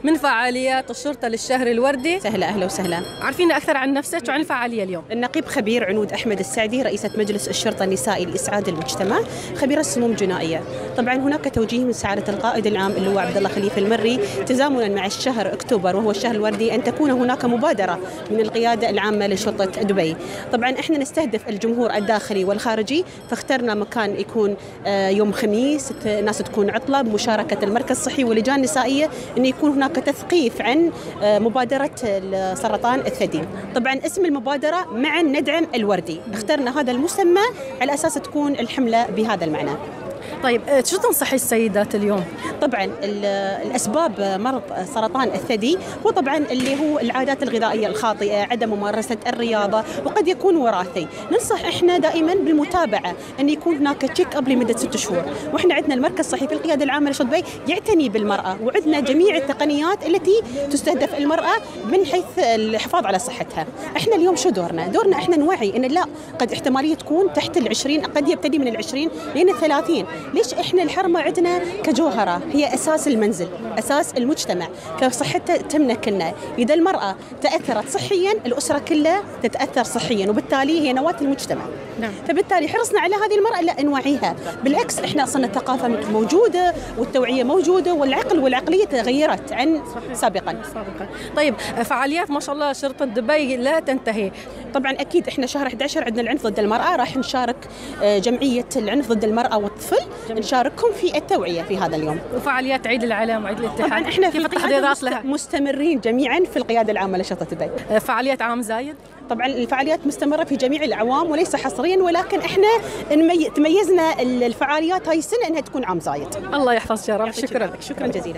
من فعاليات الشرطة للشهر الوردي. سهلا، أهلا وسهلا. عارفين أكثر عن نفسك وعن الفعالية اليوم؟ النقيب خبير عنود أحمد السعدي، رئيسة مجلس الشرطة النسائي لإسعاد المجتمع، خبيرة السموم الجنائية. طبعا هناك توجيه من سعادة القائد العام اللواء عبد الله خليفة المري تزامنا مع الشهر أكتوبر وهو الشهر الوردي أن تكون هناك مبادرة من القيادة العامة لشرطة دبي. طبعا احنا نستهدف الجمهور الداخلي والخارجي، فاخترنا مكان يكون يوم خميس، الناس تكون عطلة، بمشاركة المركز الصحي واللجان النسائية، أن يكون هناك تثقيف عن مبادرة سرطان الثدي. طبعا اسم المبادرة معا ندعم الوردي، اخترنا هذا المسمى على أساس تكون الحملة بهذا المعنى. طيب شو تنصحي السيدات اليوم؟ طبعا الأسباب مرض سرطان الثدي هو طبعا اللي هو العادات الغذائية الخاطئة، عدم ممارسة الرياضة، وقد يكون وراثي. ننصح احنا دائما بالمتابعة، أن يكون هناك تشيك اب لمدة 6 شهور، واحنا عندنا المركز الصحي في القيادة العامة لشرطة دبي يعتني بالمرأة، وعندنا جميع التقنيات التي تستهدف المرأة من حيث الحفاظ على صحتها. احنا اليوم شو دورنا؟ دورنا احنا نوعي ان لا، قد احتمالية تكون تحت ال20، قد يبتدي من ال20 لين ال30. ليش احنا الحرمة عندنا كجوهرة هي أساس المنزل، أساس المجتمع، كصحتها تملكنا. إذا المرأة تأثرت صحيا الأسرة كلها تتأثر صحيا، وبالتالي هي نواة المجتمع. نعم. فبالتالي حرصنا على هذه المرأة لا نوعيها، بالعكس احنا أصلا الثقافة موجودة والتوعية موجودة، والعقل والعقلية تغيرت عن سابقا. طيب فعاليات ما شاء الله شرطة دبي لا تنتهي. طبعا أكيد احنا شهر 11 عندنا العنف ضد المرأة، راح نشارك جمعية العنف ضد المرأة والطفل، نشاركهم في التوعية في هذا اليوم. وفعاليات عيد العلم وعيد الاتحاد، طبعا احنا كيف التحضيرات لها؟ مستمرين جميعا في القيادة العامة لشرطة دبي. فعاليات عام زايد؟ طبعا الفعاليات مستمرة في جميع الأعوام وليس حصريا، ولكن احنا تميزنا الفعاليات هاي السنة انها تكون عام زايد. الله يحفظك يا رب. شكرا جزيلا.